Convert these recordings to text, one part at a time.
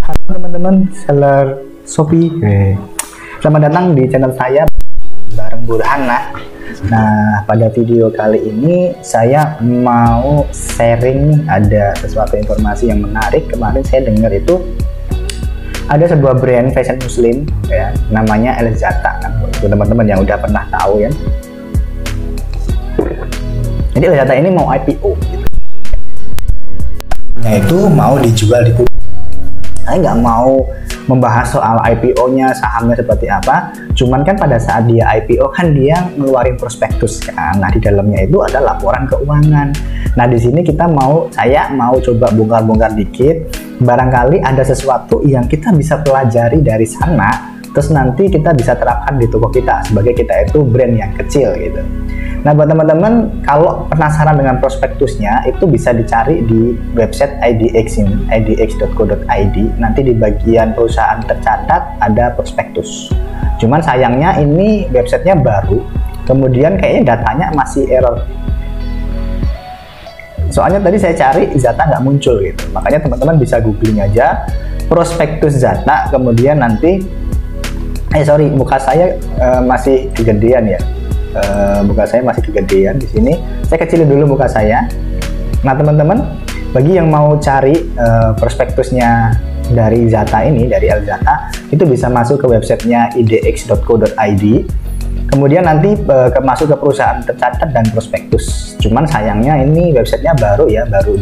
Halo teman-teman seller Shopee, selamat datang di channel saya bareng Burhan. Nah, pada video kali ini saya mau sharing ada sesuatu informasi yang menarik. Kemarin saya dengar itu ada sebuah brand fashion muslim ya, namanya Elzata. Untuk teman-teman yang udah pernah tahu ya. Jadi Elzata ini mau IPO gitu. Itu mau dijual di publik. Saya nggak mau membahas soal IPO-nya, sahamnya seperti apa. Cuman kan pada saat dia IPO kan dia ngeluarin prospektus kan. Nah, di dalamnya itu ada laporan keuangan. Nah, di sini saya mau coba bongkar-bongkar dikit. Barangkali ada sesuatu yang kita bisa pelajari dari sana, terus nanti kita bisa terapkan di toko kita sebagai kita itu brand yang kecil gitu. Nah, buat teman-teman kalau penasaran dengan prospektusnya itu bisa dicari di website IDX ini, idx.co.id. Nanti di bagian perusahaan tercatat ada prospektus. Cuman sayangnya ini websitenya baru, kemudian kayaknya datanya masih error. Soalnya tadi saya cari Zata nggak muncul gitu. Makanya teman-teman bisa googling aja prospektus Zata, kemudian nanti muka saya masih kegedean ya. Muka saya masih kegedean di sini. Saya kecilin dulu muka saya. Nah, teman-teman, bagi yang mau cari prospektusnya dari Zata ini, dari Elzata, itu bisa masuk ke websitenya idx.co.id. Kemudian nanti masuk ke perusahaan tercatat dan prospektus. Cuman sayangnya ini websitenya baru ya, baru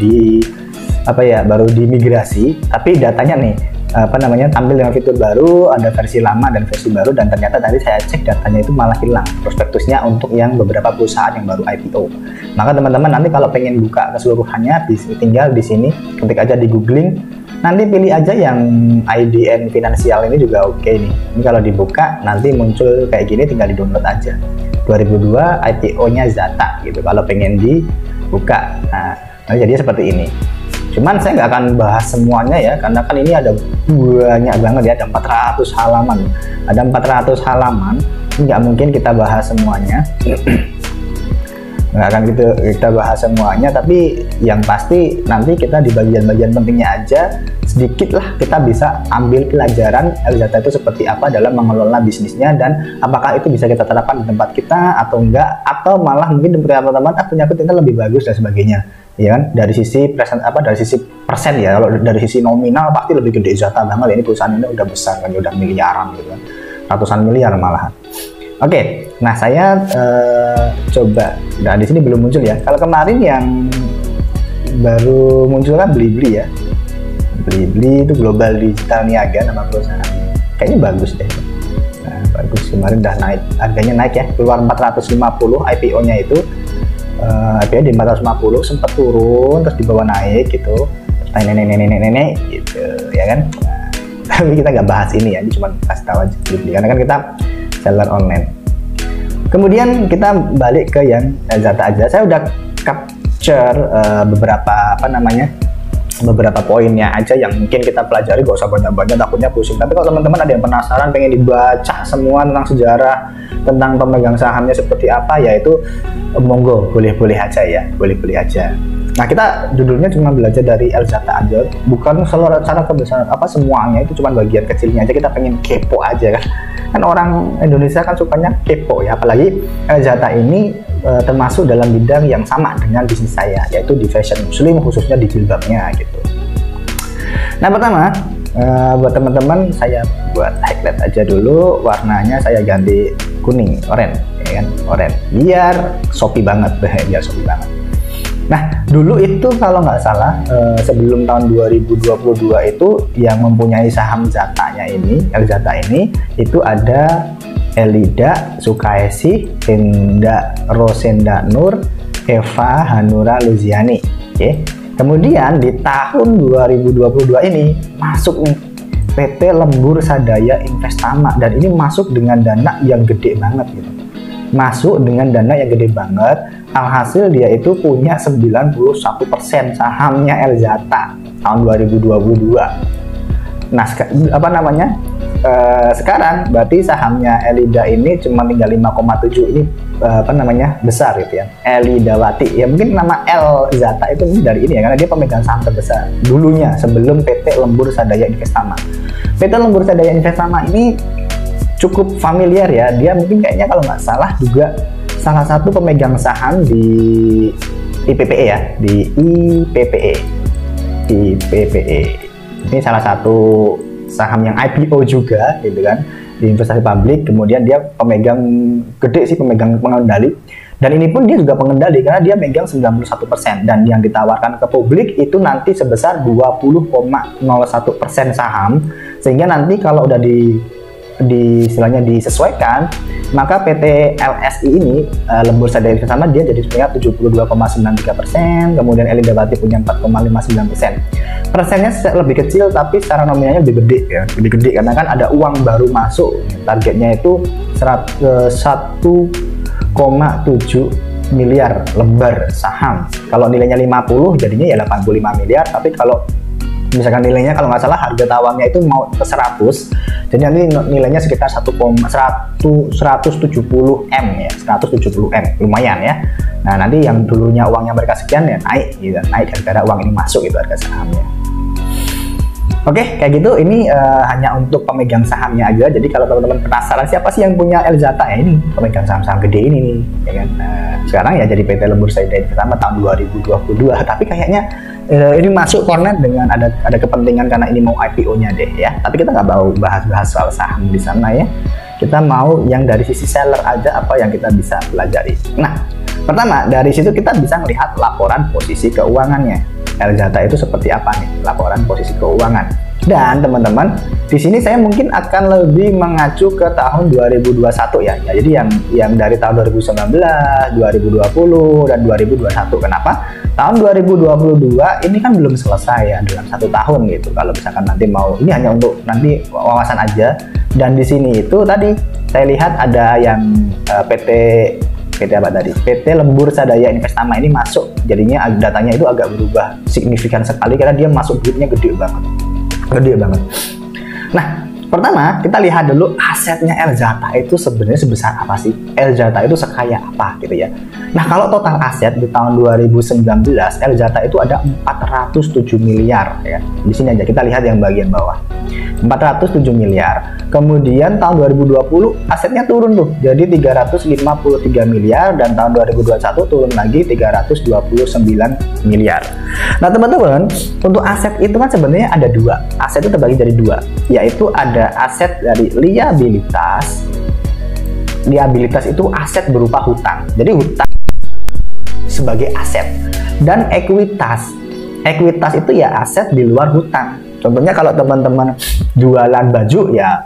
dimigrasi. Tapi datanya nih, tampil dengan fitur baru, ada versi lama dan versi baru, dan ternyata tadi saya cek datanya itu malah hilang prospektusnya untuk yang beberapa perusahaan yang baru IPO. Maka teman-teman nanti kalau pengen buka keseluruhannya tinggal di sini ketik aja di googling, nanti pilih aja yang IDN finansial ini juga oke nih. Ini kalau dibuka nanti muncul kayak gini, tinggal di download aja 2002 IPO-nya Zata gitu kalau pengen dibuka. Nah, jadi seperti ini. Cuman saya nggak akan bahas semuanya ya, karena kan ini ada banyak banget ya, ada 400 halaman. Ada 400 halaman, nggak mungkin kita bahas semuanya. Nggak akan kita bahas semuanya, tapi yang pasti nanti kita di bagian-bagian pentingnya aja, sedikit lah kita bisa ambil pelajaran Elzata itu seperti apa dalam mengelola bisnisnya, dan apakah itu bisa kita terapkan di tempat kita atau enggak, atau malah mungkin teman-teman punya kita lebih bagus dan sebagainya. Ya kan, dari sisi persen ya, kalau dari sisi nominal pasti lebih gede Zata banget. Ini perusahaan ini udah besar kan, udah miliaran gitu kan, ratusan miliar malahan. Oke, nah saya coba. Nah, di sini belum muncul ya. Kalau kemarin yang baru muncul kan Blibli ya. Blibli itu Global Digital Niaga nama perusahaannya. Kayaknya bagus deh. Nah, bagus, kemarin udah naik, harganya naik ya, keluar 450 IPO-nya itu. IPO di 450 sempat turun terus dibawa naik gitu, nenek gitu ya kan. Nah, tapi kita nggak bahas ini ya, ini cuma kasih tahu aja karena kan kita seller online. Kemudian kita balik ke yang Zata aja. Saya udah capture beberapa poinnya aja yang mungkin kita pelajari, gak usah banyak-banyak takutnya pusing. Tapi kalau teman-teman ada yang penasaran pengen dibaca semua tentang sejarah, tentang pemegang sahamnya seperti apa, yaitu monggo, boleh-boleh aja ya, boleh-boleh aja. Nah, kita judulnya cuma belajar dari Elzata aja, bukan secara kebesaran semuanya, itu cuma bagian kecilnya aja. Kita pengen kepo aja kan orang Indonesia kan sukanya kepo ya, apalagi Elzata ini termasuk dalam bidang yang sama dengan bisnis saya, yaitu di fashion muslim, khususnya di jilbabnya gitu. Nah, pertama buat teman-teman saya buat highlight aja dulu, warnanya saya ganti kuning, oranye ya kan, oranye biar Shopee banget, biar Shopee banget. Nah, dulu itu kalau nggak salah sebelum tahun 2022 itu yang mempunyai saham Zatanya ini, Elzata ini, itu ada Elida Sukaisi, Enda Rosenda Nur, Eva Hanura Luziani. Oke. Kemudian di tahun 2022 ini masuk nih PT Lembur Sadaya Investama, dan ini masuk dengan dana yang gede banget gitu. Masuk dengan dana yang gede banget. Alhasil dia itu punya 91% sahamnya Elzata tahun 2022. Nah, sekarang berarti sahamnya Elida ini cuma tinggal 5,7. Ini besar gitu ya, Elidawati ya, mungkin nama Elzata itu dari ini ya, karena dia pemegang saham terbesar dulunya sebelum PT Lembur Sadaya Investama. PT Lembur Sadaya Investama ini cukup familiar ya, dia mungkin kayaknya kalau nggak salah juga salah satu pemegang saham di IPPE ya, di IPPE. Ini salah satu saham yang IPO juga gitu kan, di investasi publik. Kemudian dia pemegang gede sih, pemegang pengendali, dan ini pun dia juga pengendali karena dia megang 91%, dan yang ditawarkan ke publik itu nanti sebesar 20,01% saham, sehingga nanti kalau udah istilahnya disesuaikan, maka PT LSI ini Lembur Sadaya Investama dia jadi punya 72,93%, kemudian Elidawati punya 4,59%. Persennya lebih kecil tapi secara nominalnya lebih gede ya, lebih gede karena kan ada uang baru masuk. Targetnya itu 1,7 miliar lembar saham. Kalau nilainya 50 jadinya ya 85 miliar, tapi kalau misalkan nilainya kalau nggak salah harga tawarnya itu mau ke 100, jadi nanti nilainya sekitar 170 M ya, 170 M, lumayan ya. Nah nanti yang dulunya uangnya mereka sekian ya naik gitu, naik gara-gara uang ini masuk itu harga sahamnya. Oke, kayak gitu. Ini hanya untuk pemegang sahamnya aja. Jadi kalau teman-teman penasaran siapa sih yang punya Elzata, ya ini pemegang saham-saham gede ini nih, ya kan. Sekarang ya jadi PT Lembur Sadaya Investama tahun 2022. Tapi kayaknya ini masuk connect dengan ada kepentingan karena ini mau IPO-nya deh ya. Tapi kita nggak mau bahas-bahas soal saham di sana ya. Kita mau yang dari sisi seller aja apa yang kita bisa pelajari. Nah, pertama dari situ kita bisa melihat laporan posisi keuangannya. Elzata itu seperti apa nih laporan posisi keuangan. Dan teman-teman, di sini saya mungkin akan lebih mengacu ke tahun 2021 ya. Jadi yang dari tahun 2019, 2020 dan 2021. Kenapa? Tahun 2022 ini kan belum selesai ya, dalam 1 tahun gitu. Kalau misalkan nanti mau, ini hanya untuk nanti wawasan aja. Dan di sini itu tadi saya lihat ada yang PT Lembur Sadaya Investama ini masuk, jadinya datanya itu agak berubah signifikan sekali karena dia masuk duitnya gede banget. Nah, pertama kita lihat dulu asetnya Elzata itu sebenarnya sebesar apa sih? Elzata itu sekaya apa gitu ya. Nah, kalau total aset di tahun 2019 Elzata itu ada 407 miliar ya. Di sini aja kita lihat yang bagian bawah. 407 miliar. Kemudian tahun 2020 asetnya turun tuh jadi 353 miliar, dan tahun 2021 turun lagi 329 miliar. Nah teman-teman, untuk aset itu kan sebenarnya ada dua. Aset itu terbagi jadi dua, yaitu ada aset dari liabilitas. Liabilitas itu aset berupa hutang, jadi hutang sebagai aset, dan ekuitas. Ekuitas itu ya aset di luar hutang. Contohnya kalau teman-teman jualan baju ya,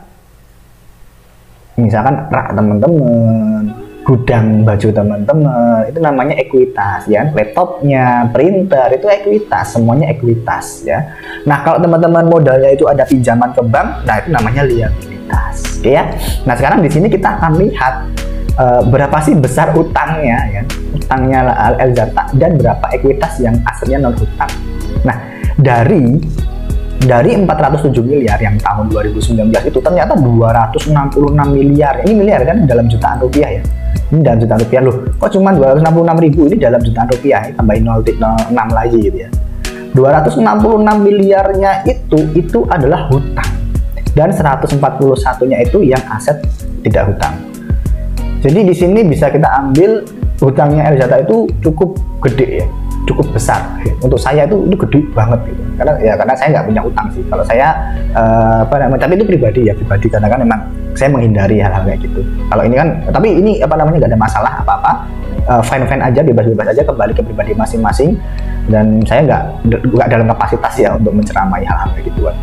misalkan rak teman-teman, gudang baju teman-teman, itu namanya ekuitas ya. Laptopnya, printer itu ekuitas, semuanya ekuitas ya. Nah kalau teman-teman modalnya itu ada pinjaman ke bank, nah itu namanya liabilitas ya. Nah sekarang di sini kita akan lihat berapa sih besar utangnya ya, utangnya Elzata, dan berapa ekuitas yang asalnya non hutang. Nah dari 407 miliar yang tahun 2019 itu ternyata 266 miliar. Ini miliar kan dalam jutaan rupiah ya. Ini dalam jutaan rupiah loh. Kok cuma 266 ribu, ini dalam jutaan rupiah ya, tambahin 0,6 lagi gitu ya. 266 miliarnya itu adalah hutang. Dan 141-nya itu yang aset tidak hutang. Jadi di sini bisa kita ambil hutangnya Elzata itu cukup gede ya, cukup besar. Untuk saya itu gede banget gitu. Karena saya nggak punya utang sih. Kalau saya tapi itu pribadi karena kan memang saya menghindari hal-hal kayak gitu. Kalau ini kan, tapi ini nggak ada masalah apa-apa. Fine aja, bebas aja, kembali ke pribadi masing-masing. Dan saya nggak dalam kapasitas ya untuk menceramai hal-hal kayak gituan.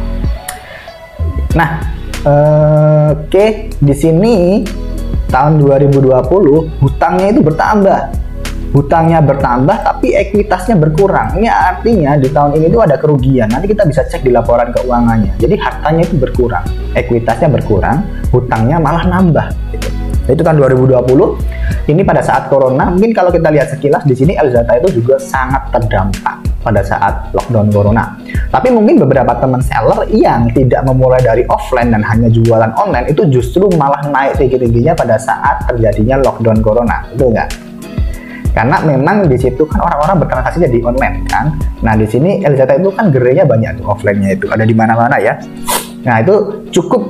Nah, oke, di sini tahun 2020 hutangnya itu bertambah. Hutangnya bertambah tapi ekuitasnya berkurang. Ini artinya di tahun ini tuh ada kerugian. Nanti kita bisa cek di laporan keuangannya. Jadi hartanya itu berkurang, ekuitasnya berkurang, hutangnya malah nambah gitu. Itu tahun 2020. Ini pada saat corona, mungkin kalau kita lihat sekilas di sini Elzata itu juga sangat terdampak pada saat lockdown corona. Tapi mungkin beberapa teman seller yang tidak memulai dari offline dan hanya jualan online itu justru malah naik tinggi-tingginya pada saat terjadinya lockdown corona, betul nggak? Karena memang di situ kan orang-orang bertransaksinya di online kan. Nah di sini LZT itu kan gerainya banyak tuh, offline-nya itu ada di mana-mana ya. Nah itu cukup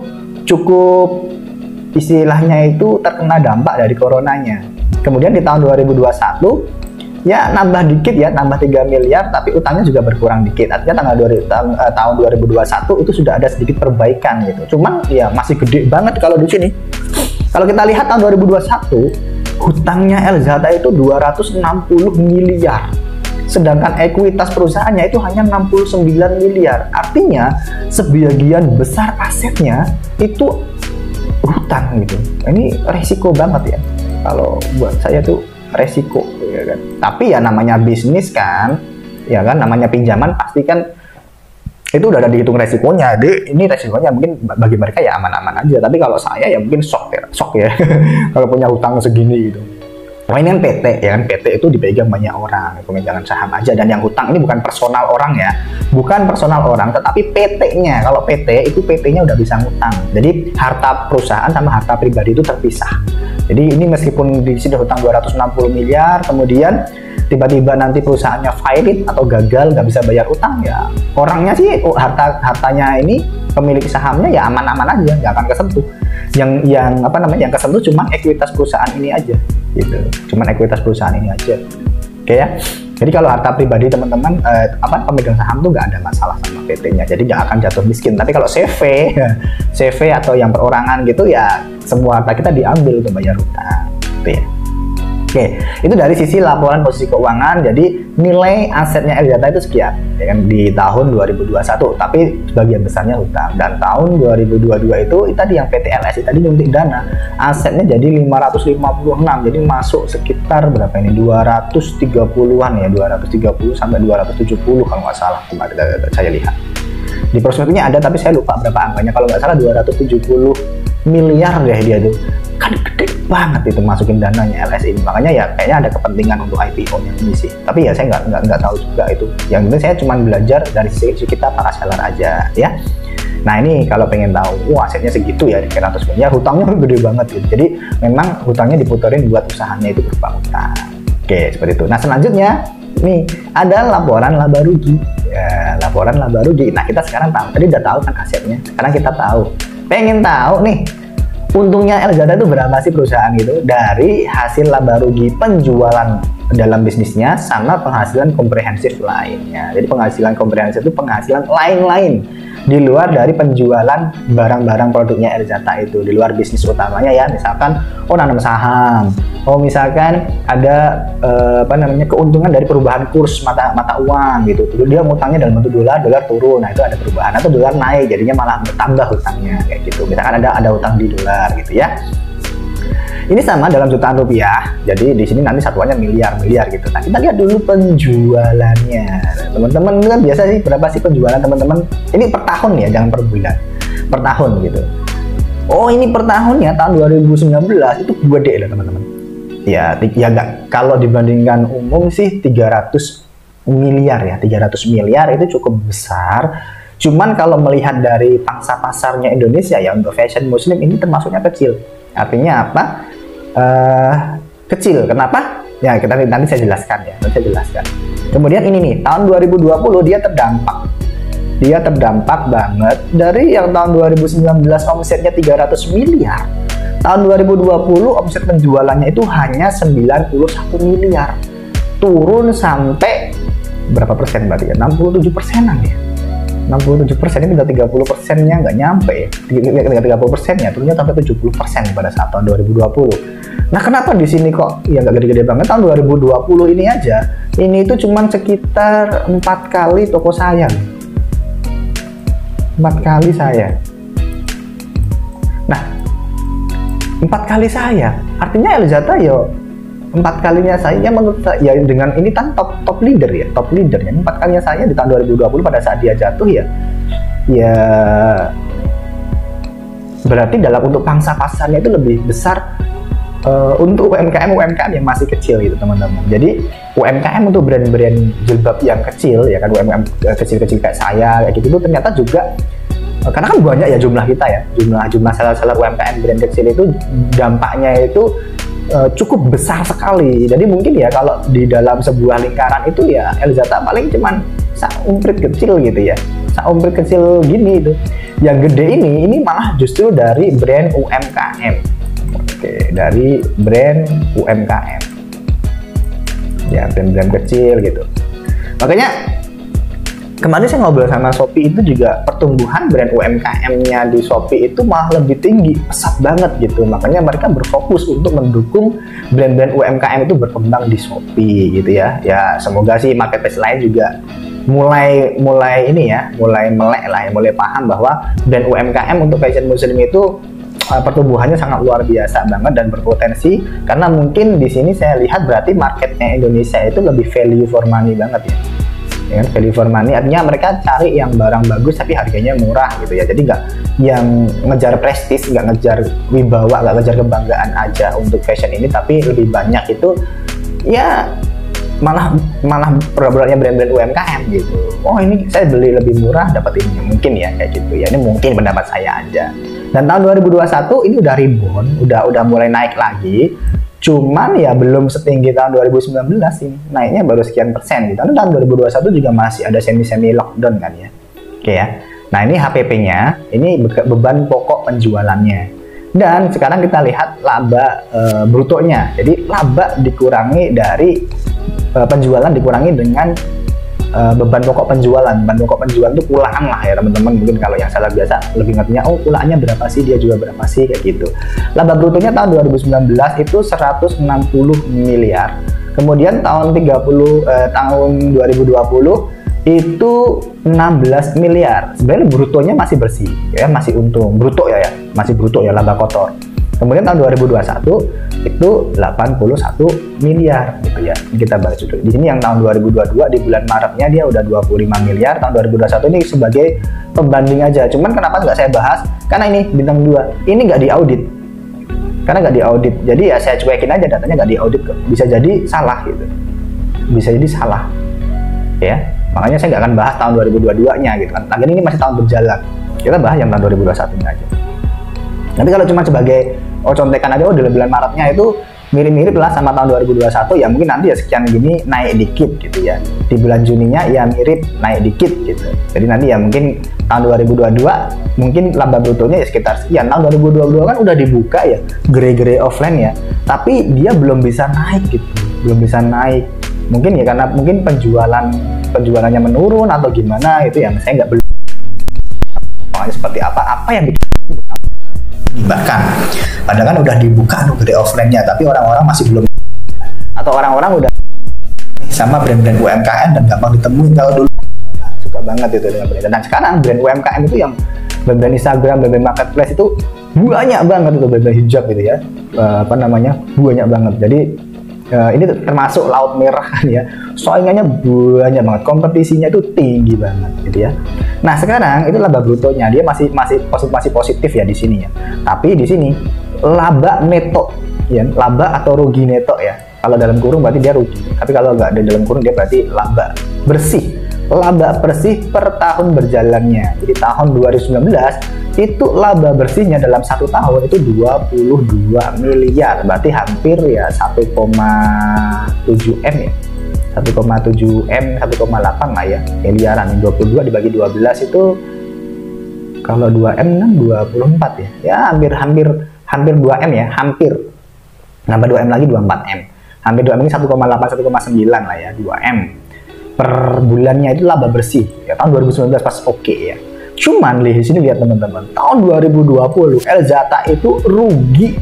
istilahnya itu terkena dampak dari coronanya. Kemudian di tahun 2021 ya nambah dikit ya, nambah 3 miliar, tapi utangnya juga berkurang dikit. Artinya tahun 2021 itu sudah ada sedikit perbaikan gitu. Cuman ya masih gede banget kalau di sini. Kalau kita lihat tahun 2021 hutangnya LZT itu 260 miliar. Sedangkan ekuitas perusahaannya itu hanya 69 miliar. Artinya sebagian besar asetnya itu hutang gitu. Ini resiko banget ya. Kalau buat saya tuh resiko ya kan. Tapi ya namanya bisnis kan, ya kan namanya pinjaman pasti kan itu udah ada dihitung resikonya. Jadi ini resikonya mungkin bagi mereka ya aman-aman aja. Tapi kalau saya ya mungkin shock ya kalau punya hutang segini gitu. Nah ini kan PT ya kan, PT itu dipegang banyak orang, pemegangan saham aja, dan yang hutang ini bukan personal orang ya, bukan personal orang, tetapi PT-nya. Kalau PT itu PT-nya udah bisa ngutang, jadi harta perusahaan sama harta pribadi itu terpisah. Jadi ini meskipun di sini hutang 260 miliar, kemudian tiba-tiba nanti perusahaannya failing atau gagal nggak bisa bayar utang ya, orangnya sih hartanya ini pemilik sahamnya ya aman-aman aja, nggak akan kesentuh. Yang kesentuh cuma ekuitas perusahaan ini aja gitu, cuman ekuitas perusahaan ini aja. Oke ya. Jadi kalau harta pribadi teman-teman pemegang saham tuh nggak ada masalah sama PT-nya, jadi nggak akan jatuh miskin. Tapi kalau CV atau yang perorangan gitu ya semua harta kita diambil untuk bayar hutang gitu ya. Oke, itu dari sisi laporan posisi keuangan. Jadi nilai asetnya LZT itu sekian ya kan, di tahun 2021, tapi sebagian besarnya hutang. Dan tahun 2022 itu tadi yang PT LSI tadi nyuntik dana, asetnya jadi 556, jadi masuk sekitar berapa ini, 230-an ya, 230 sampai 270 kalau nggak salah kemarin saya lihat. Di prospeknya ada tapi saya lupa berapa angkanya, kalau nggak salah 270 miliar deh dia tuh. Kan gede banget itu masukin dananya LSI ini. Makanya ya kayaknya ada kepentingan untuk IPO-nya ini sih. Tapi ya saya nggak tahu juga itu. Yang penting saya cuma belajar dari sisi kita para seller aja ya. Nah ini kalau pengen tahu, asetnya segitu ya, 300 miliar, hutangnya gede banget gitu. Jadi memang hutangnya diputerin buat usahanya itu berupa hutang. Oke, seperti itu. Nah selanjutnya nih ada laporan laba rugi. Ya, laporan laba rugi. Nah kita sekarang tahu, tadi udah tahu kan asetnya. Sekarang kita tahu. Pengen tahu nih, untungnya LZT itu berapa sih perusahaan gitu dari hasil laba rugi penjualan dalam bisnisnya sama penghasilan komprehensif lainnya. Jadi penghasilan komprehensif itu penghasilan lain-lain di luar dari penjualan barang-barang produknya LZT itu, di luar bisnis utamanya ya, misalkan nanam saham, misalkan ada keuntungan dari perubahan kurs mata uang gitu. Dia ngutangnya dalam bentuk dolar turun, nah itu ada perubahan, atau dolar naik jadinya malah bertambah hutangnya kayak gitu. Misalkan ada hutang di dolar gitu ya. Ini sama dalam jutaan rupiah, jadi di sini nanti satuannya miliar gitu. Nah kita lihat dulu penjualannya, teman-teman kan biasa sih berapa sih penjualan teman-teman? Ini per tahun ya, jangan per bulan, per tahun gitu. Oh ini per tahunnya tahun 2019 itu gede loh teman-teman. Ya nggak, kalau dibandingkan umum sih 300 miliar ya, 300 miliar itu cukup besar. Cuman kalau melihat dari pangsa pasarnya Indonesia ya, untuk fashion muslim ini termasuknya kecil. Artinya apa? Kecil. Kenapa? Ya nanti saya jelaskan ya. Kemudian ini nih, tahun 2020 dia terdampak banget dari yang tahun 2019 omsetnya 300 miliar. Tahun 2020 omset penjualannya itu hanya 91 miliar. Turun sampai berapa persen berarti ya? 67%-an ya. 67% ini udah 30%-nya nggak nyampe ya. 30%-nya turunnya sampai 70% pada saat tahun 2020. Nah kenapa di sini kok ya nggak gede-gede banget? Tahun 2020 ini aja, ini itu cuman sekitar 4 kali toko saya. 4 kali saya. Nah 4 kali saya, artinya LZT ya 4 kalinya saya, menurut saya dengan ini kan top leader ya, 4 kalinya saya di tahun 2020 pada saat dia jatuh ya berarti dalam untuk pangsa pasarnya itu lebih besar untuk UMKM yang masih kecil gitu teman-teman. Jadi UMKM untuk brand-brand jilbab yang kecil ya kan, UMKM kecil-kecil kayak saya kayak gitu tuh ternyata juga karena kan banyak ya jumlah kita ya, jumlah seller UMKM brand kecil itu dampaknya itu cukup besar sekali. Jadi mungkin ya kalau di dalam sebuah lingkaran itu ya Elzata paling cuman saumprit kecil gitu ya, saumprit kecil gini itu. Yang gede ini malah justru dari brand UMKM. Oke, dari brand UMKM ya, brand-brand kecil gitu. Makanya kemarin saya ngobrol sama Shopee itu juga pertumbuhan brand UMKM-nya di Shopee itu malah lebih tinggi, pesat banget gitu. Makanya mereka berfokus untuk mendukung brand-brand UMKM itu berkembang di Shopee gitu ya. Ya semoga sih marketplace lain juga mulai ini ya, mulai melek lah ya, mulai paham bahwa brand UMKM untuk fashion muslim itu pertumbuhannya sangat luar biasa banget dan berpotensi, karena mungkin di sini saya lihat berarti marketnya Indonesia itu lebih value for money banget ya. Ya, value for money artinya mereka cari yang barang bagus tapi harganya murah gitu ya. Jadi nggak yang ngejar prestis, nggak ngejar wibawa, nggak ngejar kebanggaan aja untuk fashion ini, tapi lebih banyak itu ya malah produk-produknya brand-brand UMKM gitu. Oh ini saya beli lebih murah dapat ini, mungkin ya kayak gitu ya. Ini mungkin pendapat saya aja. Dan tahun 2021 ini udah rebound, udah mulai naik lagi. Cuman ya belum setinggi tahun 2019 ini, naiknya baru sekian persen gitu. Tahun 2021 juga masih ada semi lockdown kan ya. Oke ya. Nah ini HPP-nya, ini beban pokok penjualannya. Dan sekarang kita lihat laba brutonya. Jadi laba dikurangi dari penjualan dikurangi dengan beban pokok penjualan. Beban pokok penjualan itu kulaan lah ya teman-teman. Mungkin kalau yang salah biasa lebih ngertinya, oh kulaannya berapa sih, dia juga berapa sih kayak gitu. Laba brutonya tahun 2019 itu 160 miliar. Kemudian tahun 2020 itu 16 miliar. Sebenarnya brutonya masih bersih ya, masih untung. Bruto ya, masih bruto ya, laba kotor. Kemudian tahun 2021 itu 81 miliar gitu ya. Ini kita bahas dulu. Di sini yang tahun 2022 di bulan Maretnya dia udah 25 miliar. Tahun 2021 ini sebagai pembanding aja. Cuman kenapa nggak saya bahas? Karena ini bintang 2. Ini nggak diaudit. Karena nggak diaudit. Jadi ya saya cuekin aja, datanya nggak diaudit kok. Bisa jadi salah gitu. Bisa jadi salah. Ya. Makanya saya nggak akan bahas tahun 2022-nya gitu kan. Lagian ini masih tahun berjalan. Kita bahas yang tahun 2021-nya aja. Tapi kalau cuma sebagai contekan aja, di bulan Maretnya itu mirip-mirip lah sama tahun 2021 ya, mungkin nanti ya sekian gini naik dikit gitu ya. Di bulan Juninya ya mirip naik dikit gitu. Jadi nanti ya mungkin tahun 2022 mungkin laba brutonya ya sekitar sekian. Tahun 2022 kan udah dibuka ya, gray offline ya. Tapi dia belum bisa naik gitu. Belum bisa naik. Mungkin ya karena mungkin penjualannya menurun atau gimana itu yang saya nggak belum. Seperti apa yang bikin bahkan padahal kan udah dibuka gray offline-nya, tapi orang-orang masih belum, atau orang-orang udah sama brand-brand UMKM dan gampang ditemuin. Kalau dulu suka banget itu dengan brand, dan sekarang brand UMKM itu yang brand Instagram, brand marketplace itu banyak banget itu, brand hijab gitu ya, banyak banget. Jadi ini termasuk laut merah kan ya, saingannya banyak banget, kompetisinya itu tinggi banget gitu ya. Nah sekarang itu laba brutonya dia masih positif ya di sini ya, tapi di sini laba neto ya, laba atau rugi neto ya. Kalau dalam kurung berarti dia rugi, tapi kalau nggak ada dalam kurung dia berarti laba bersih. Laba bersih per tahun berjalannya. Jadi tahun 2019 itu laba bersihnya dalam 1 tahun itu 22 miliar. Berarti hampir ya 1,7 M ya. 1,7 M, 1,8 lah ya. Miliaran. 22 dibagi 12 itu kalau 2 M kan 24 ya. Ya hampir 2 M ya, hampir. Nambah 2 M lagi 24 M. Hampir 2 M ini 1,8, 1,9 lah ya, 2 M. Per bulannya itu laba bersih ya, tahun 2019 pas oke ya. Cuman di sini lihat teman-teman, tahun 2020 Elzata itu rugi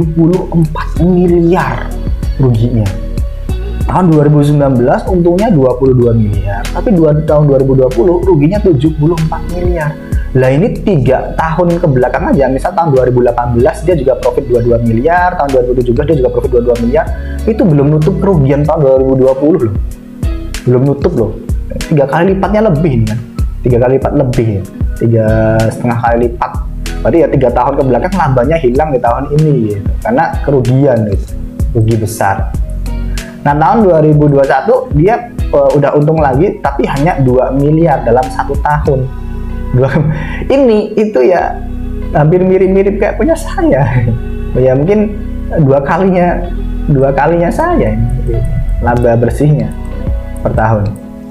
74 miliar ruginya. Tahun 2019 untungnya 22 miliar, tapi tahun 2020 ruginya 74 miliar. Lah ini 3 tahun ke belakang aja, misal tahun 2018 dia juga profit 22 miliar, tahun 2017 dia juga profit 22 miliar, itu belum nutup kerugian tahun 2020 loh. Belum nutup loh, 3 kali lipatnya lebih nih kan, 3 kali lipat lebih ya, 3,5 kali lipat Berarti ya 3 tahun ke belakang labanya hilang di tahun ini gitu, karena kerugian gitu, rugi besar. Nah tahun 2021 dia udah untung lagi, tapi hanya 2 miliar dalam 1 tahun. Ini itu ya hampir mirip-mirip kayak punya saya. Ya mungkin dua kalinya saya ini laba bersihnya per tahun.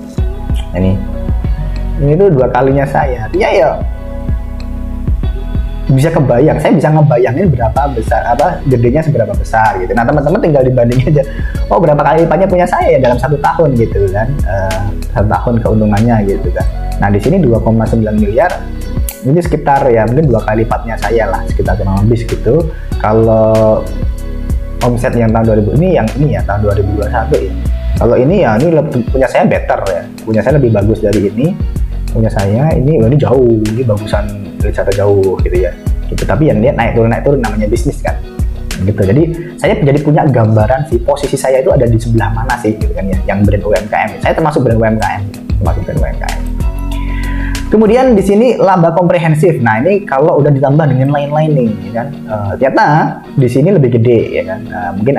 Ini tuh 2 kalinya saya. Artinya ya bisa kebayang, saya bisa ngebayangin berapa besar, gedenya seberapa besar gitu. Nah teman-teman tinggal dibandingin aja, oh berapa kali lipatnya punya saya ya dalam 1 tahun gitu kan, 1 tahun keuntungannya gitu kan. Nah di sini 2,9 miliar, ini sekitar ya mungkin 2 kali lipatnya saya lah, sekitar kurang lebih segitu. Kalau omset yang tahun 2000 ini ya tahun 2021 ya. Kalau ini ya ini punya saya better ya, punya saya lebih bagus dari ini. Punya saya ini jauh, ini bagusan wisata jauh gitu ya gitu. Tapi yang dia naik turun namanya bisnis kan gitu. Jadi saya jadi punya gambaran sih posisi saya itu ada di sebelah mana sih gitu kan ya, yang brand UMKM. Saya termasuk brand UMKM. Kemudian di sini laba komprehensif. Nah ini kalau udah ditambah dengan lain-lain nih ya kan, ternyata di sini lebih gede ya kan. Mungkin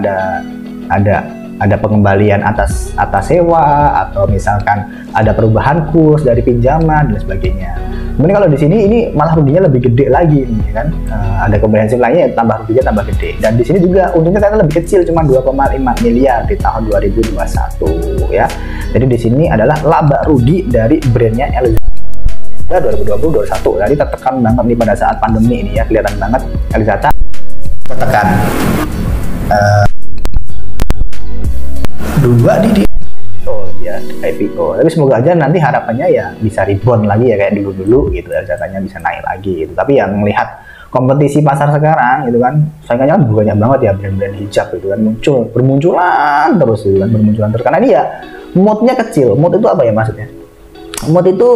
ada pengembalian atas sewa, atau misalkan ada perubahan kurs dari pinjaman dan sebagainya. Kemudian kalau di sini ini malah ruginya lebih gede lagi nih kan. Ada komprehensif lainnya tambah ruginya tambah gede. Dan di sini juga untungnya ternyata lebih kecil, cuma 2,5 miliar di tahun 2021 ya. Jadi di sini adalah laba rugi dari brandnya Elzata 2020-2021. Tadi tertekan banget nih pada saat pandemi ini ya, kelihatan banget Elzata tertekan. Dua di IPO, tapi semoga aja nanti harapannya ya bisa rebound lagi ya kayak dulu gitu, datanya bisa naik lagi gitu. Tapi yang melihat kompetisi pasar sekarang gitu kan, saingannya kan banyak banget ya, brand-brand hijab gitu kan bermunculan terus gitu kan, karena ini ya modnya kecil. Mod itu apa ya maksudnya? Mod itu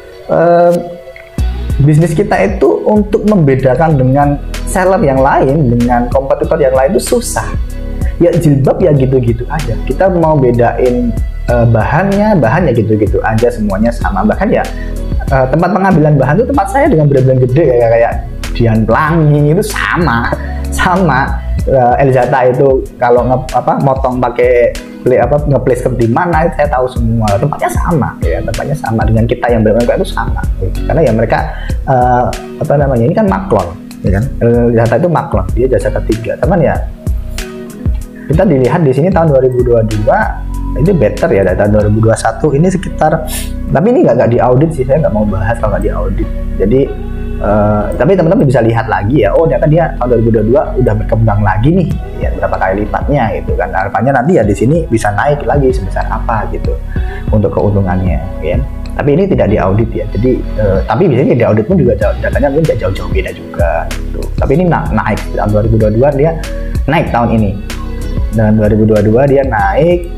bisnis kita itu untuk membedakan dengan seller yang lain, dengan kompetitor yang lain itu susah. Ya jilbab ya gitu-gitu aja, kita mau bedain bahannya gitu-gitu aja, semuanya sama. Bahkan ya tempat pengambilan bahan itu tempat saya dengan brand-brand gede kayak Dian Pelangi itu sama. Elzata itu kalau motong pakai nge-place di mana saya tahu semua, tempatnya sama dengan kita yang brand itu sama karena ya mereka ini kan maklon ya kan. Elzata itu maklon, dia jasa ketiga, teman ya. Kita dilihat di sini tahun 2022 ini better ya, data 2021 ini sekitar, tapi ini nggak diaudit sih, saya nggak mau bahas kalau nggak diaudit. Jadi tapi teman-teman bisa lihat lagi ya, oh ternyata dia tahun 2022 udah berkembang lagi nih ya, berapa kali lipatnya gitu kan. Harapannya nanti ya di sini bisa naik lagi sebesar apa gitu untuk keuntungannya ya. Tapi ini tidak diaudit ya, jadi tapi biasanya diaudit pun juga datanya mungkin tidak jauh-jauh beda juga gitu. Tapi ini naik tahun 2022, dia naik tahun ini. Dan 2022 dia naik,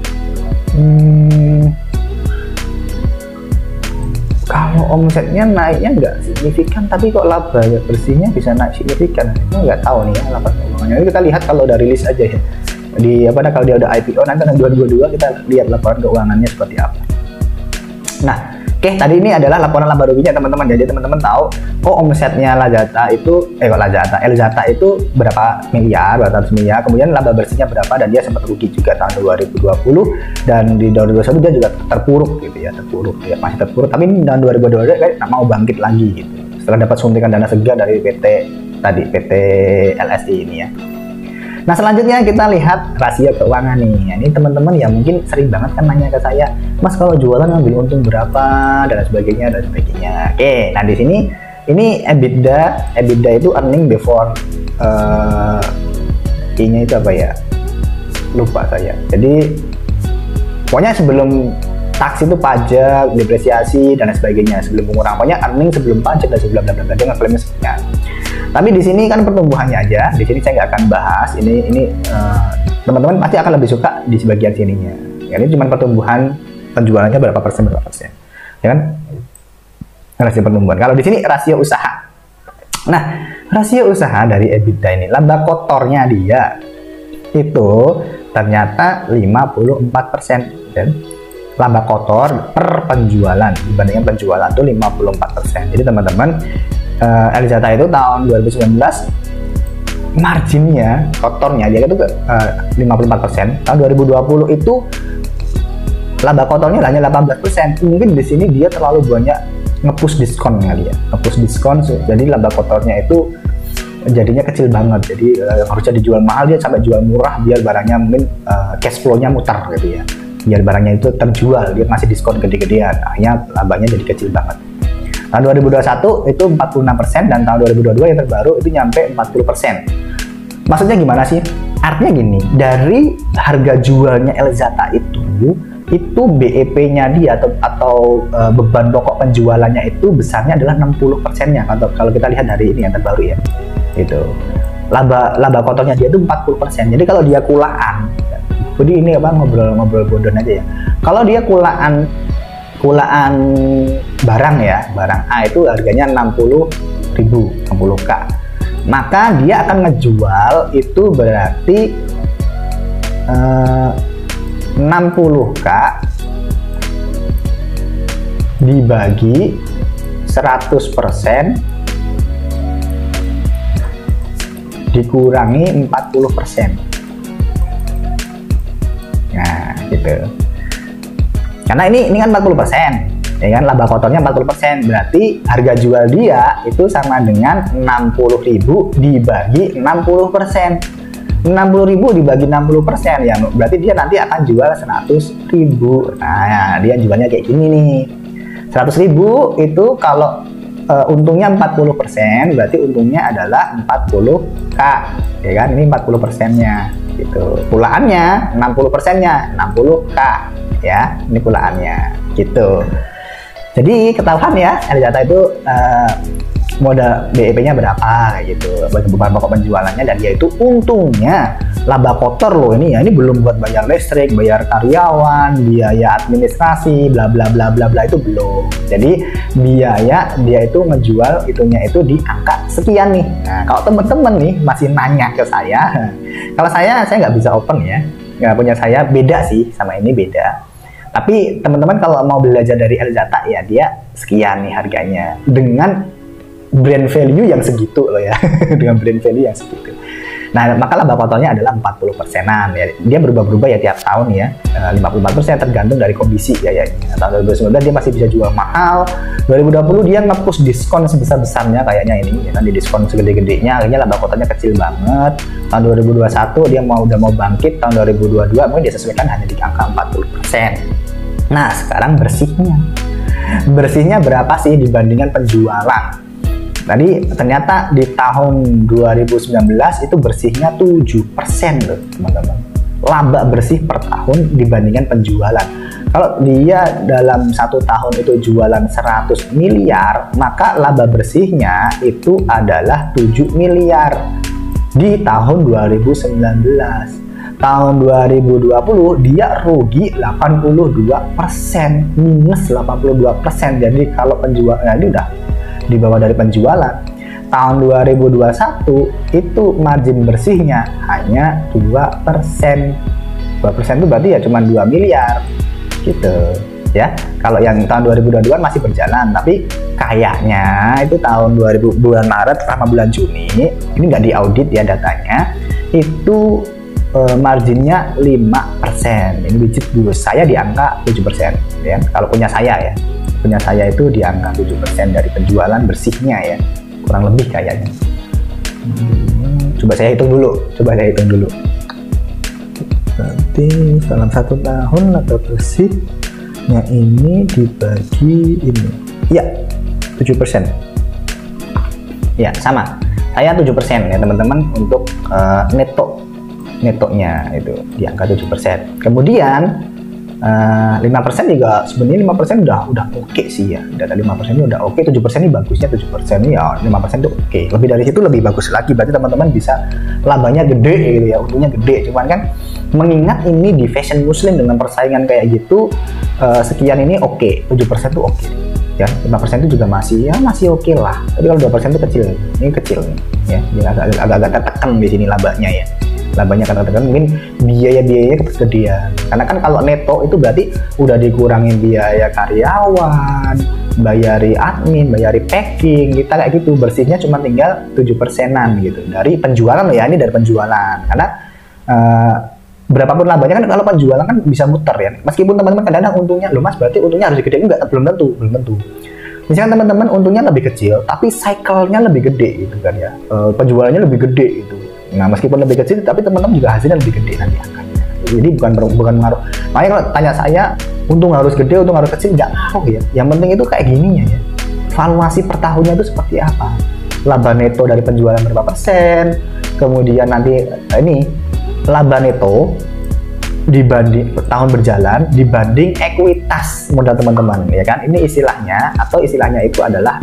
kalau omsetnya naiknya nggak signifikan, tapi kok laba bersihnya bisa naik signifikan. Ini nggak tahu nih ya laporan keuangannya. Ini kita lihat kalau udah rilis aja ya, kalau dia udah IPO nanti tahun 2022 kita lihat laporan keuangannya seperti apa. Nah, oke, tadi ini adalah laporan laba ruginya teman-teman. Jadi teman-teman tahu, omsetnya Elzata itu berapa miliar, kemudian laba bersihnya berapa, dan dia sempat rugi juga tahun 2020, dan di 2021 dia juga terpuruk gitu ya, masih terpuruk. Tapi tahun 2022 kayak mau bangkit lagi gitu, setelah dapat suntikan dana segar dari PT LSI ini ya. Nah selanjutnya kita lihat rasio keuangan nih. Ini teman-teman ya mungkin sering banget kan nanya ke saya, Mas kalau jualan ngambil untung berapa dan sebagainya. Oke, nah di sini ini EBITDA itu earning before I-nya itu apa ya? Lupa saya. Jadi pokoknya sebelum tax itu pajak, depresiasi dan sebagainya, sebelum pengurangan, pokoknya earning sebelum pajak dan sebelum bla bla bla, dia ngeklaimnya sekian. Tapi di sini kan pertumbuhannya aja, di sini saya nggak akan bahas. Ini teman-teman pasti akan lebih suka di sebagian sininya. Ya, ini cuma pertumbuhan penjualannya berapa persen, ya kan? Rasio pertumbuhan. Kalau di sini rasio usaha. Nah, rasio usaha dari EBITDA ini, laba kotornya dia itu ternyata 54%, dan laba kotor per penjualan dibandingkan penjualan itu 54%. Jadi teman-teman Elzata itu tahun 2019 marginnya kotornya dia itu 54%. Tahun 2020 itu laba kotornya hanya 18%. Mungkin di sini dia terlalu banyak nge-push diskon kali ya, nge-push diskon, jadi laba kotornya itu jadinya kecil banget. Jadi harusnya dijual mahal, dia sampai jual murah biar barangnya mungkin cash flow-nya muter gitu ya, biar barangnya itu terjual, dia ngasih diskon gede-gedean, akhirnya labanya jadi kecil banget. Tahun 2021 itu 46% dan tahun 2022 yang terbaru itu nyampe 40%. Maksudnya gimana sih? Artinya gini, dari harga jualnya Elzata itu BEP-nya dia atau beban pokok penjualannya itu besarnya adalah 60%-nya kalau kita lihat dari ini yang terbaru ya. Itu. Laba kotornya dia itu 40%. Jadi kalau dia kulaan, jadi ini apa ngobrol bodoh aja ya. Kalau dia kulaan barang ya, barang A itu harganya 60.000, 60k, maka dia akan ngejual itu berarti 60k dibagi 100% dikurangi 40%. Nah gitu, karena ini kan 40% ya kan, laba kotornya 40%, berarti harga jual dia itu sama dengan 60.000 dibagi 60%. 60.000 dibagi 60% ya, berarti dia nanti akan jual 100.000. Nah dia jualnya kayak gini nih, 100.000 itu kalau untungnya 40%, berarti untungnya adalah 40k ya kan, ini 40%-nya gitu. Pulaannya 60%-nya 60k ya, ini pulaannya gitu. Jadi ketahuan ya Elzata itu modal BEP-nya berapa kayak gitu, beban pokok penjualannya, dan dia itu untungnya laba kotor loh ini ya, ini belum buat bayar listrik, bayar karyawan, biaya administrasi, bla bla bla bla bla, itu belum. Jadi biaya dia itu ngejual itunya itu di angka sekian nih. Nah kalau temen-temen nih masih nanya ke saya, kalau saya nggak bisa open ya, nggak punya, saya beda sih sama ini, beda. Tapi teman-teman kalau mau belajar dari Elzata ya, dia sekian nih harganya dengan brand value yang segitu loh ya, dengan brand value yang segitu. Nah maka laba kotornya adalah 40%-an ya, dia berubah-berubah ya tiap tahun ya, 54% tergantung dari kondisi ya. Tahun 2019 dia masih bisa jual mahal, 2020 dia nge-push diskon sebesar-besarnya kayaknya ini ya kan, di diskon segede-gedenya, akhirnya laba kotornya kecil banget. Tahun 2021 dia udah mau bangkit, tahun 2022 mungkin dia sesuaikan hanya di angka 40%. Nah sekarang bersihnya berapa sih dibandingkan penjualan? Tadi ternyata di tahun 2019 itu bersihnya 7% loh teman-teman, laba bersih per tahun dibandingkan penjualan. Kalau dia dalam satu tahun itu jualan 100 miliar, maka laba bersihnya itu adalah 7 miliar di tahun 2019. Tahun 2020 dia rugi 82%, minus 82%. Jadi kalau penjualan ini udah di bawah dari penjualan. Tahun 2021 itu margin bersihnya hanya 2%. 2% itu berarti ya cuma 2 miliar gitu ya. Kalau yang tahun 2022 masih berjalan, tapi kayaknya itu tahun 2000 bulan Maret sama bulan Juni, ini nggak diaudit ya datanya, itu marginnya 5%. Ini digit dulu, saya di angka 7% ya. Kalau punya saya itu di angka 7% dari penjualan bersihnya ya, kurang lebih kayaknya. Coba saya hitung dulu. Nanti dalam satu tahun laba bersihnya ini dibagi ini, ya 7%. Ya sama, saya 7% ya teman-teman untuk netonya itu di angka 7%. Kemudian 5% juga sebenarnya 5% udah oke sih ya, data 5% ini udah oke. 7% ini bagusnya, 7% ini ya 5% itu oke. Lebih dari situ lebih bagus lagi, berarti teman-teman bisa labanya gede gitu ya, untungnya gede. Cuman kan mengingat ini di fashion muslim dengan persaingan kayak gitu, sekian ini oke, 7% itu oke ya. 5% itu juga masih oke lah, tapi kalau 2% itu kecil, ini kecil ya, agak tertekan di sini labanya ya. Labanya katakan mungkin biaya-biayanya kegedean. Karena kan kalau neto itu berarti udah dikurangin biaya karyawan, bayari admin, bayari packing, kita kayak gitu. Bersihnya cuma tinggal 7%-an gitu dari penjualan loh ya, ini dari penjualan. Karena berapapun labanya kan kalau penjualan kan bisa muter ya. Meskipun teman-teman kadang-kadang untungnya, loh mas berarti untungnya harus gede, enggak, belum tentu. Misalkan teman-teman untungnya lebih kecil, tapi cycle-nya lebih gede gitu kan ya, penjualannya lebih gede gitu. Nah meskipun lebih kecil, tapi teman-teman juga hasilnya lebih gede nanti angkanya. Jadi bukan ngaruh. Makanya kalau tanya saya, untung harus gede, untung harus kecil, nggak ngaruh ya. Yang penting itu kayak gininya ya. Valuasi per tahunnya itu seperti apa? Laba neto dari penjualan berapa persen? Kemudian nanti ini laba neto dibanding tahun berjalan dibanding ekuitas modal teman-teman ya kan, ini istilahnya atau istilahnya itu adalah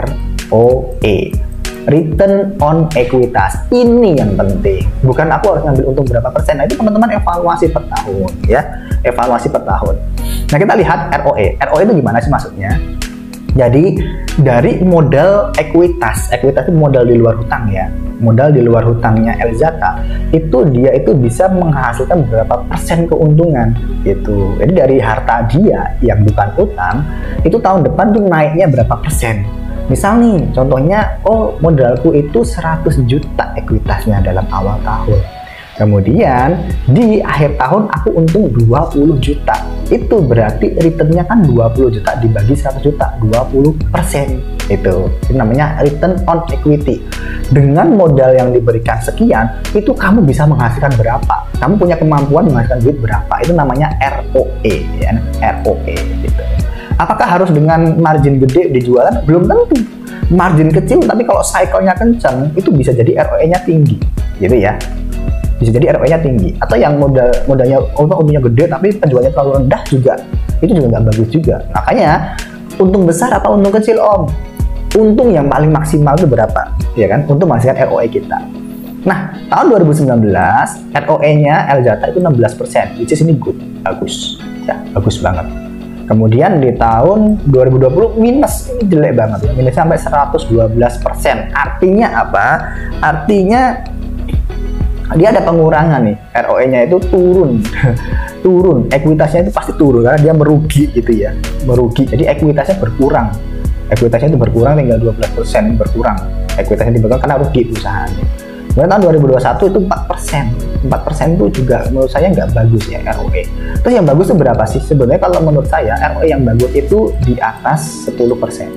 ROE, return on ekuitas. Ini yang penting, bukan aku harus ngambil untung berapa persen. Nah itu teman-teman evaluasi per tahun ya, evaluasi per tahun. Nah kita lihat ROE itu gimana sih maksudnya. Jadi dari modal ekuitas itu modal di luar hutang ya, modal di luar hutangnya Elzata itu dia itu bisa menghasilkan berapa persen keuntungan gitu. Jadi dari harta dia yang bukan utang itu tahun depan tuh naiknya berapa persen. Misal nih contohnya, oh modalku itu 100 juta ekuitasnya dalam awal tahun, kemudian di akhir tahun aku untung 20 juta. Itu berarti returnnya kan 20 juta dibagi 100 juta, 20%. Itu namanya return on equity. Dengan modal yang diberikan sekian, itu kamu bisa menghasilkan berapa? Kamu punya kemampuan menghasilkan duit berapa? Itu namanya ROE ya, ROE gitu. Apakah harus dengan margin gede di jualan? Belum tentu. Margin kecil tapi kalau cycle-nya kencang, itu bisa jadi ROE-nya tinggi gitu ya. Bisa jadi ROE-nya tinggi, atau yang modalnya untungnya gede tapi penjualannya terlalu rendah juga, itu juga nggak bagus juga. Makanya untung besar apa untung kecil om? Untung yang paling maksimal itu berapa? Ya kan, untuk menghasilkan ROE kita. Nah tahun 2019 ROE-nya Elzata itu 16%, which is ini good, bagus ya, bagus banget. Kemudian di tahun 2020 minus, ini jelek banget ya, minus sampai 112%. Artinya apa? Artinya dia ada pengurangan nih, ROE-nya itu turun turun, ekuitasnya itu pasti turun karena dia merugi gitu ya, merugi. Jadi ekuitasnya berkurang, ekuitasnya itu berkurang tinggal 12% berkurang, ekuitasnya berkurang karena rugi perusahaannya. Kemudian tahun 2021 itu 4% itu juga menurut saya nggak bagus ya ROE. Terus yang bagus itu berapa sih? Sebenarnya kalau menurut saya ROE yang bagus itu di atas 10%.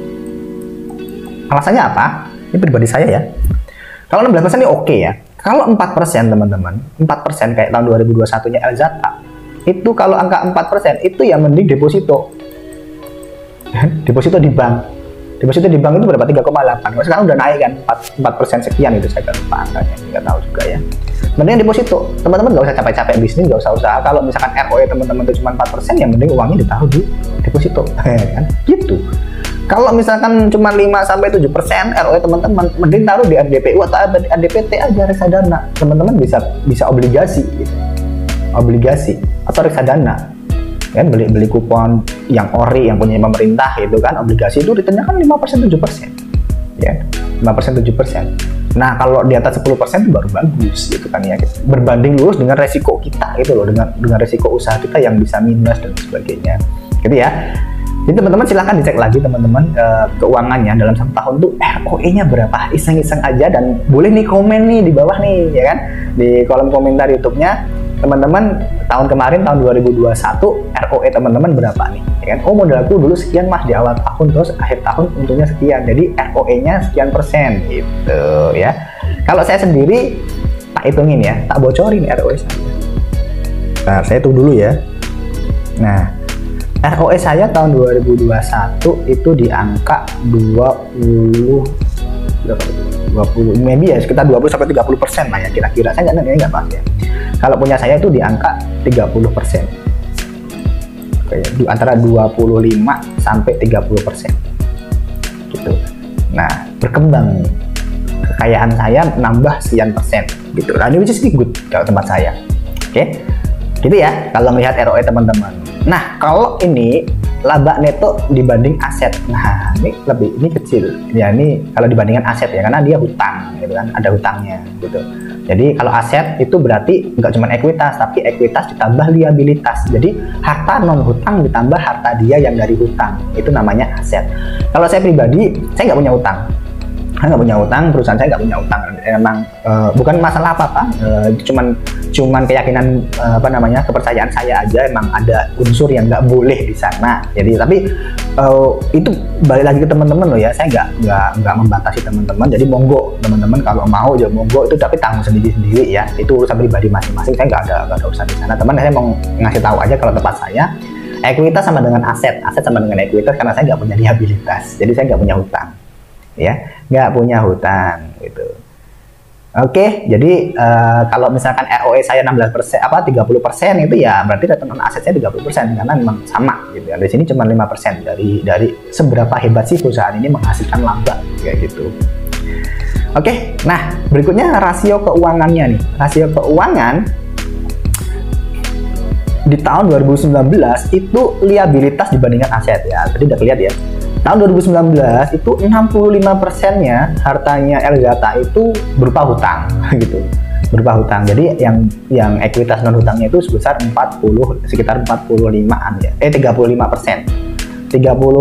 Alasannya apa? Ini pribadi saya ya. Kalau 16% ini oke ya. Kalau 4% teman-teman, 4% kayak tahun 2021-nya Elzata, itu kalau angka 4% itu ya mending deposito. Deposito di bank. Deposito di bank itu berapa? 3,8. Sekarang udah naik kan 4% sekian itu, saya lupa angkanya, nggak tahu juga ya. Mending deposito. Teman-teman nggak usah capek-capek bisnis, nggak usah usaha. Kalau misalkan ROE teman-teman itu cuma 4%, ya mending uangnya ditaruh di deposito. Kan? Gitu. Kalau misalkan cuma 5-7% ROE teman-teman, mending taruh di DPU atau DPT aja, reksadana. Teman-teman bisa obligasi, gitu. Obligasi atau reksadana, kan beli kupon yang ori yang punya pemerintah gitu kan, obligasi itu returnnya kan 5% 7%, ya 5% 7%. Nah kalau di atas 10% itu baru bagus gitu kan ya, berbanding lurus dengan resiko kita gitu loh, dengan resiko usaha kita yang bisa minus dan sebagainya, gitu ya. Jadi teman-teman silahkan dicek lagi teman-teman keuangannya dalam 1 tahun tuh ROE-nya berapa, iseng-iseng aja, dan boleh nih komen nih di bawah nih ya kan, di kolom komentar YouTube-nya teman-teman tahun kemarin tahun 2021 ROE teman-teman berapa nih ya kan. Oh modalku dulu sekian mas di awal tahun, terus akhir tahun untungnya sekian, jadi ROE-nya sekian persen gitu ya. Kalau saya sendiri tak hitungin ya, tak bocorin ROE saya. Nah saya hitung dulu ya. Nah ROE saya tahun 2021 itu di angka 20 maybe ya sekitar 20-30% lah ya kira-kira, saya nggak pasti ya. Kalau punya saya itu di angka 30%, antara 25 sampai 30% gitu. Nah berkembang kekayaan saya nambah sekian persen gitu. Nah ini which is good kalau tempat saya, oke? Gitu ya kalau melihat ROE teman-teman. Nah kalau ini laba neto dibanding aset. Nah, ini kecil. Ya, ini kalau dibandingkan aset ya, karena dia hutang gitu kan, ada hutangnya gitu. Jadi kalau aset itu berarti nggak cuma ekuitas, tapi ekuitas ditambah liabilitas. Jadi harta non hutang ditambah harta dia yang dari hutang, itu namanya aset. Kalau saya pribadi, saya nggak punya hutang. Saya nggak punya hutang, perusahaan saya nggak punya hutang. Emang bukan masalah apa-apa, cuman keyakinan kepercayaan saya aja. Emang ada unsur yang nggak boleh di sana. Jadi tapi itu balik lagi ke teman-teman loh ya. Saya nggak membatasi teman-teman. Jadi monggo teman-teman kalau mau ya monggo, itu tapi tanggung sendiri ya. Itu urusan pribadi masing-masing. Saya nggak ada urusan di sana. Teman saya mau ngasih tahu aja kalau tempat saya ekuitas sama dengan aset sama dengan ekuitas, karena saya nggak punya liabilitas. Jadi saya nggak punya hutang. Ya, nggak punya hutang gitu. Oke, jadi kalau misalkan ROE saya 16%, 30% itu ya berarti return on aset saya 30%, karena memang sama gitu ya. Di sini cuma 5% dari seberapa hebat sih perusahaan ini menghasilkan laba kayak gitu. Oke, nah berikutnya rasio keuangannya nih. Rasio keuangan di tahun 2019 itu liabilitas dibandingkan aset ya. Tadi udah kelihatan ya. Tahun 2019 itu 65%-nya hartanya Elzata itu berupa hutang gitu. Berupa hutang. Jadi yang ekuitas non hutangnya itu sebesar sekitar 45-an ya. 35%. 34,6%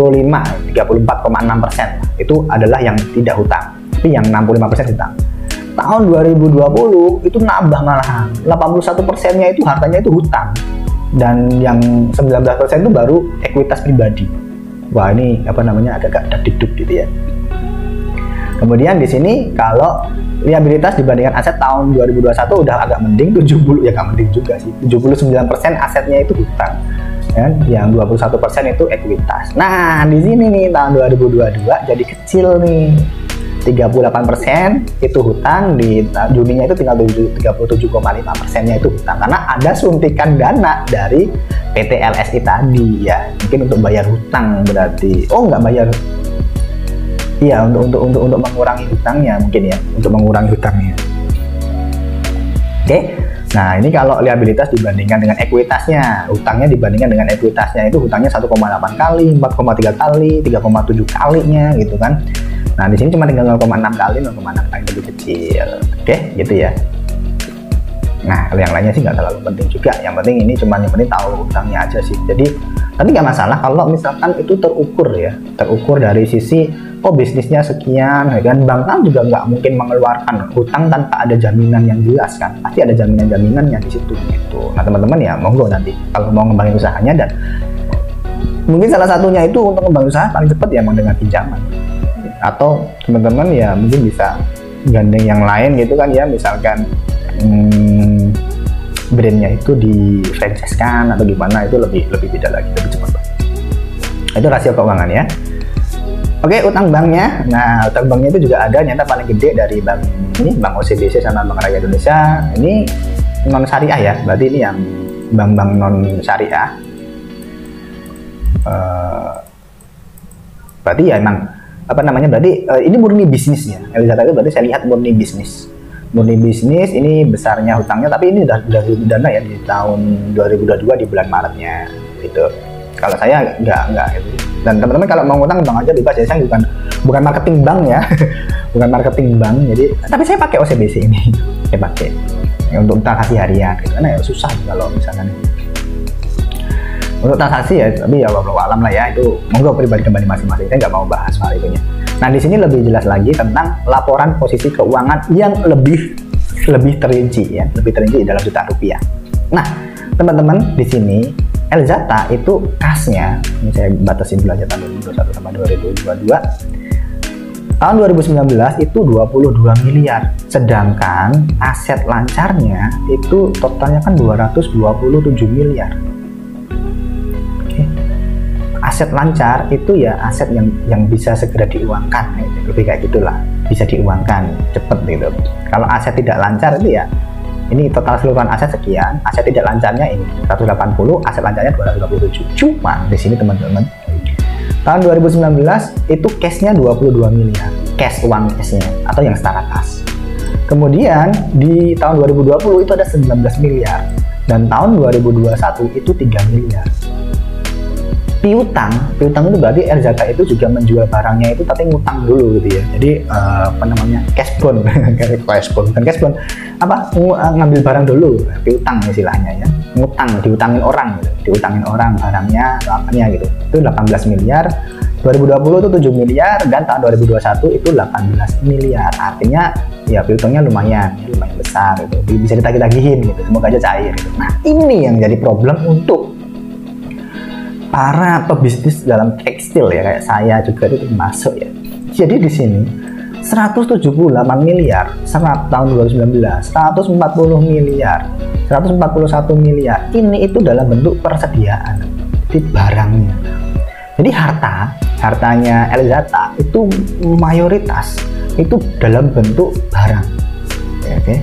itu adalah yang tidak hutang. Tapi yang 65% hutang. Tahun 2020 itu nambah malahan. 81%-nya itu hartanya itu hutang. Dan yang 19% itu baru ekuitas pribadi. Wah, ini agak-agak dakdikduk gitu ya. Kemudian di sini kalau liabilitas dibandingkan aset tahun 2021 udah agak mending, 70 ya nggak mending juga sih. 79% asetnya itu hutang. Dan yang 21% itu ekuitas. Nah, di sini nih tahun 2022 jadi kecil nih. 38% itu hutang, di Juninya itu tinggal 37,5%-nya itu hutang, karena ada suntikan dana dari PT LSI tadi ya, mungkin untuk bayar hutang berarti. Oh, nggak bayar. Iya, untuk mengurangi hutangnya mungkin ya, untuk mengurangi hutangnya. Oke. Nah, ini kalau liabilitas dibandingkan dengan ekuitasnya, hutangnya dibandingkan dengan ekuitasnya itu hutangnya 1,8 kali, 4,3 kali, 3,7 kalinya gitu kan. Nah, di sini cuma tinggal 0,6 kali, 0,6 kali lebih kecil. Oke, gitu ya. Nah, kalau yang lainnya sih nggak terlalu penting juga. Yang penting ini cuma yang penting tahu hutangnya aja sih. Jadi, tapi nggak masalah kalau misalkan itu terukur ya. Terukur dari sisi, bisnisnya sekian, ya kan. Bank kan juga nggak mungkin mengeluarkan hutang tanpa ada jaminan yang jelas kan. Pasti ada jaminan-jaminannya di situ gitu. Nah, teman-teman ya, monggo nanti kalau mau ngembangin usahanya, dan mungkin salah satunya itu untuk ngembangin usaha paling cepat ya memang dengan pinjaman. Atau teman-teman ya mungkin bisa gandeng yang lain gitu kan ya, misalkan brandnya itu di franchise kan atau gimana, itu lebih beda lagi, lebih cepat. Itu rasio keuangan ya. Oke, utang banknya. Nah, utang banknya itu juga ada, nyata paling gede dari bank ini, Bank OCBC sama Bank Rakyat Indonesia. Ini non syariah ya, berarti ini yang bank-bank non syariah. Berarti ya emang berarti ini murni bisnisnya. Elzata itu berarti saya lihat murni bisnis. Ini besarnya hutangnya, tapi ini udah dana ya di tahun 2022 di bulan Maretnya gitu. Kalau saya nggak gitu. Dan teman-teman kalau mau ngutang bank aja bebas ya, saya bukan marketing bank ya. Bukan marketing bank, jadi tapi saya pakai OCBC ini. Saya pakai ya, untuk transaksi harian gitu. Karena ya susah kalau misalkan untuk transaksi ya, tapi ya wallahu alam lah ya, itu monggo pribadi kembali masing-masing. Saya nggak mau bahas soal itunya. Nah, di sini lebih jelas lagi tentang laporan posisi keuangan yang lebih terinci ya, lebih terinci dalam juta rupiah. Nah, teman-teman di sini Elzata itu kasnya, ini saya batasin dulu aja tahun 2021 sama 2022. Tahun 2019 itu 22 miliar, sedangkan aset lancarnya itu totalnya kan 227 miliar. Aset lancar itu ya aset yang bisa segera diuangkan, lebih kayak gitulah, bisa diuangkan cepet gitu. Kalau aset tidak lancar itu ya, ini total keseluruhan aset sekian, aset tidak lancarnya ini 180, aset lancarnya 227. Cuma di sini teman-teman, tahun 2019 itu cashnya 22 miliar, uang cashnya atau yang setara kas. Kemudian di tahun 2020 itu ada 19 miliar, dan tahun 2021 itu 3 miliar. piutang itu berarti Elzata itu juga menjual barangnya itu tapi ngutang dulu gitu ya. Jadi apa namanya, cash bond bukan cash bond, apa, ngambil barang dulu, piutang istilahnya ya, ngutang, diutangin orang gitu, diutangin orang barangnya atau apanya gitu. Itu 18 miliar, 2020 itu 7 miliar, dan tahun 2021 itu 18 miliar. Artinya ya piutangnya lumayan besar gitu, bisa ditagih-tagihin gitu, semoga aja cair gitu. Nah ini yang jadi problem untuk para pebisnis dalam tekstil ya, kayak saya juga itu termasuk ya. Jadi di sini 178 miliar tahun 2019, 140 miliar, 141 miliar ini itu dalam bentuk persediaan di barangnya. Jadi hartanya Elzata itu mayoritas itu dalam bentuk barang. Oke.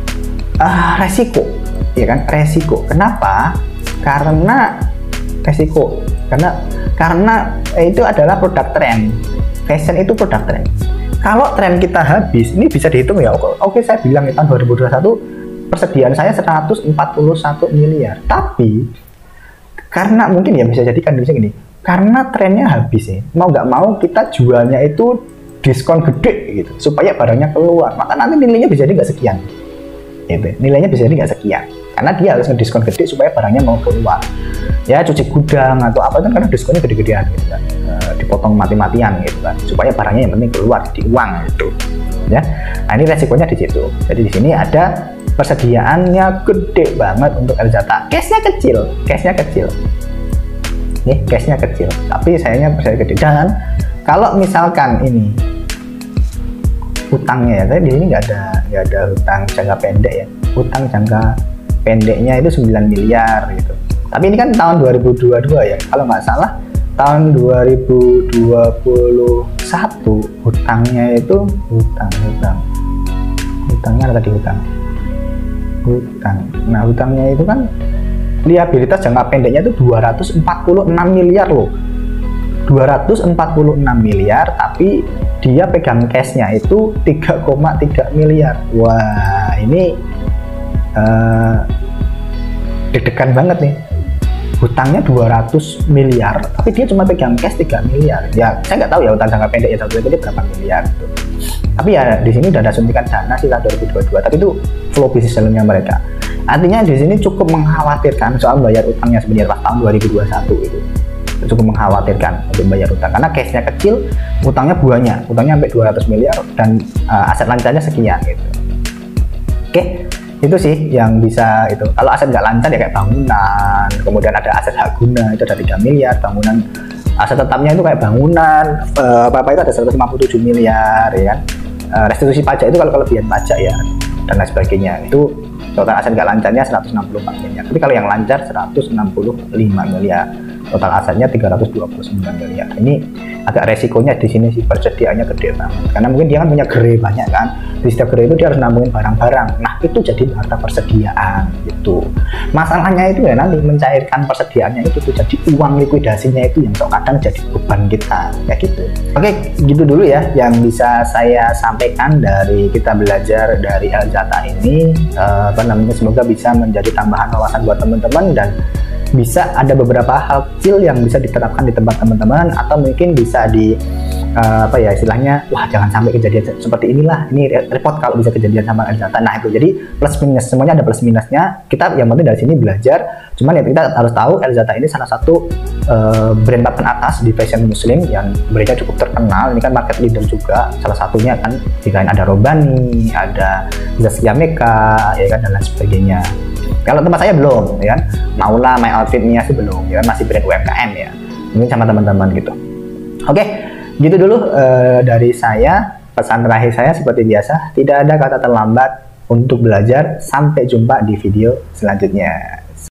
Resiko ya kan, resiko. Kenapa? Karena resiko, karena itu adalah produk tren. Fashion itu produk tren. Kalau tren kita habis, ini bisa dihitung ya. Oke, saya bilang di tahun 2021 persediaan saya 141 miliar. Tapi karena mungkin ya bisa jadi kondisi gini, karena trennya habis ya, mau nggak mau kita jualnya itu diskon gede gitu supaya barangnya keluar. Maka nanti nilainya bisa jadi nggak sekian. Gitu. Nilainya bisa jadi nggak sekian. Karena dia harus ngediskon gede supaya barangnya mau keluar. Ya cuci gudang atau apa itu karena diskonnya gede-gedean gitu kan, dipotong mati-matian gitu kan, supaya barangnya yang penting keluar di uang gitu ya. Nah ini resikonya di situ. Jadi di sini ada persediaannya gede banget untuk Elzata, cashnya kecil nih, cashnya kecil tapi sayangnya persediaan gede. Dan kalau misalkan ini hutangnya ya, di sini nggak ada hutang jangka pendek ya, hutang jangka pendeknya itu 9 miliar gitu. Tapi ini kan tahun 2022 ya, kalau nggak salah tahun 2021 hutangnya itu hutangnya ada tadi hutang. Nah hutangnya itu kan liabilitas jangka pendeknya itu 246 miliar loh, 246 miliar, tapi dia pegang cashnya itu 3,3 miliar. Wah ini deg-degan banget nih. Hutangnya 200 miliar, tapi dia cuma pegang cash 3 miliar. Ya, saya nggak tahu ya hutang jangka pendek ya jadi berapa miliar gitu. Tapi ya di sini udah ada suntikan dana sih tahun 2022, tapi itu flow bisnis jalannya mereka. Artinya di sini cukup mengkhawatirkan soal bayar utangnya sebenarnya pas tahun 2021 itu. Cukup mengkhawatirkan untuk bayar utang karena cashnya kecil, utangnya banyak, utangnya sampai 200 miliar dan aset lancarnya sekian gitu. Oke. Itu sih yang bisa itu. Kalau aset nggak lancar ya kayak bangunan, kemudian ada aset hak guna itu ada 3 miliar, bangunan aset tetapnya itu kayak bangunan apa itu ada 157 miliar ya kan. Restitusi pajak itu kalau kelebihan pajak ya dan lain sebagainya. Itu total aset nggak lancarnya 164 miliar. Tapi kalau yang lancar 165 miliar. Total asetnya 329 miliar. Ini agak resikonya di sini sih, persediaannya gede banget. Karena mungkin dia kan punya gerai banyak kan. Di setiap gerai itu dia harus nambungin barang-barang. Nah itu jadi harta persediaan gitu. Masalahnya itu ya nanti mencairkan persediaannya itu tuh jadi uang likuidasinya itu yang kadang jadi beban kita kayak gitu. Oke, gitu dulu ya yang bisa saya sampaikan dari kita belajar dari Elzata ini. Semoga bisa menjadi tambahan wawasan buat teman-teman dan bisa ada beberapa hal kecil yang bisa diterapkan di tempat teman-teman atau mungkin bisa di istilahnya wah jangan sampai kejadian seperti inilah, ini repot kalau bisa kejadian sama Elzata. Nah itu jadi plus minus, semuanya ada plus minusnya. Kita yang penting dari sini belajar, cuman ya kita harus tahu Elzata ini salah satu brand papan atas di fashion muslim yang brandnya cukup terkenal. Ini kan market leader juga, salah satunya kan di lain ada Robani, ada Zaskia Meka ya kan dan lain sebagainya. Kalau tempat saya belum ya kan, Maula, My Outfit, Mia sih belum ya kan, masih brand UMKM ya, mungkin sama teman-teman gitu. Oke, gitu dulu dari saya. Pesan terakhir saya seperti biasa, tidak ada kata terlambat untuk belajar. Sampai jumpa di video selanjutnya.